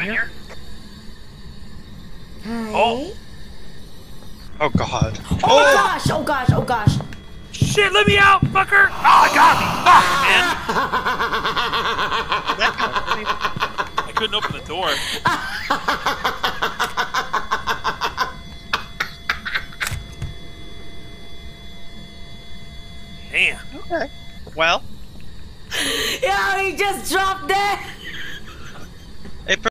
here? Hi. Oh. Oh god. Oh gosh! Oh gosh! Oh gosh! Shit, let me out, fucker! Oh, I got me! Fuck, man! I couldn't open the door. Damn. Okay. Well. Yeah, he just dropped dead.